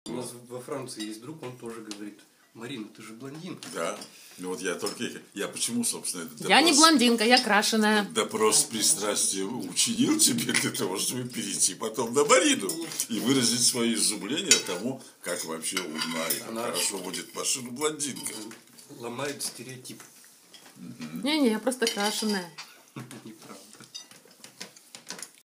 У нас во Франции есть друг, он тоже говорит: Марина, ты же блондинка. Да. Ну вот я почему, собственно, этот Я не блондинка, я крашеная. допрос с пристрастием учинил тебе для того, чтобы перейти потом на Марину и выразить свое изумление тому, как вообще умна и как хорошо водит машину блондинка. Ломает стереотип. Не-не, я просто крашеная. Не